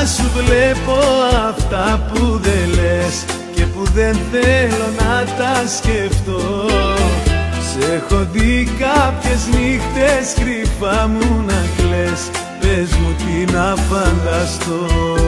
σου βλέπω αυτά που δεν λες και που δεν θέλω να τα σκεφτώ. Σ' έχω δει κάποιες νύχτες κρυφά μου να κλαις, πες μου τι να φανταστώ.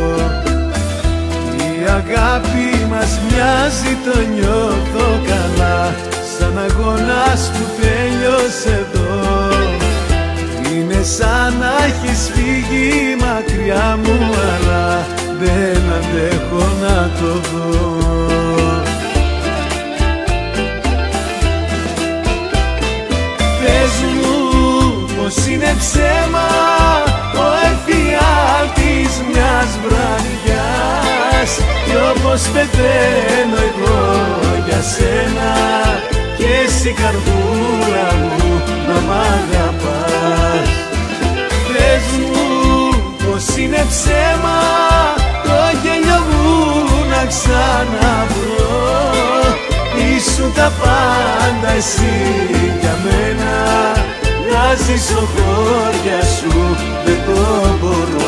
Η αγάπη μας μοιάζει, το νιώθω καλά, σαν αγώνας που τέλειωσε εδώ. Είναι σαν να έχεις φύγει μακριά μου, αλλά δεν αντέχω να το δω. Πες μου πως είναι ψέμα ο εφιάλτης μιας βραδιάς, κι όπως πεθαίνω εγώ για σένα και εσύ καρδούλα μου να μ' αγαπάς. Πες μου πως είναι ψέμα το γέλιο μου να ξαναβρω. Ήσουν τα πάντα εσύ για μένα, να ζήσω χώρια σου δεν το μπορώ.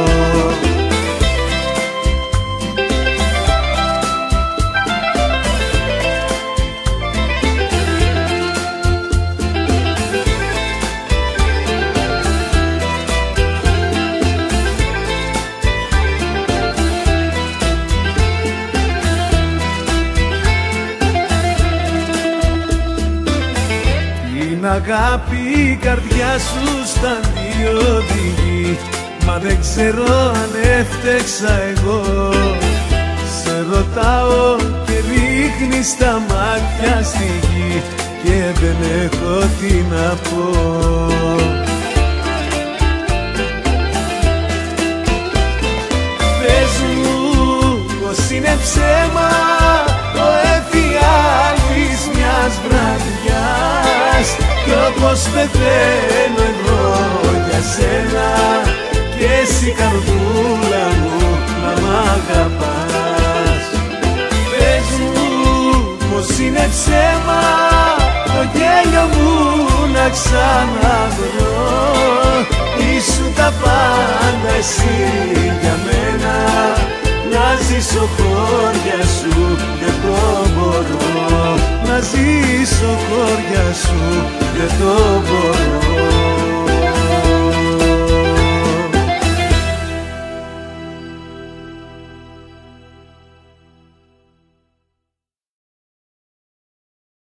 Την αγάπη η καρδιά σου στα δύο οδηγεί, μα δεν ξέρω αν έφτεξα εγώ. Σε ρωτάω και ρίχνεις τα μάτια στη γη και δεν έχω τι να πω. Πες μου πως είναι ψέμα ο εφιάλτης μιας βραδιάς, κι όπως πεθαίνω εγώ για σένα και εσύ καρδούλα μου να μ' αγαπάς. Πες μου πως είναι ψέμα το γέλιο μου να ξαναβρω. Ήσουν τα πάντα εσύ για μένα, να ζήσω χώρια σου δεν το μπορώ. Να ζήσω χώρια σου δεν το μπορώ.